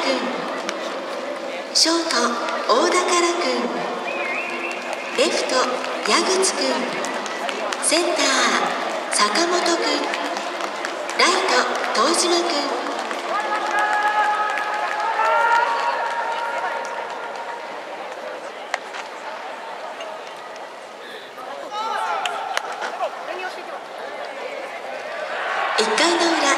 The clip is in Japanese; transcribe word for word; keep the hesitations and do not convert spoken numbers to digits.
君、ショート大宝君、レフト矢口君、センター坂本君、ライト東島君。いっかいの裏、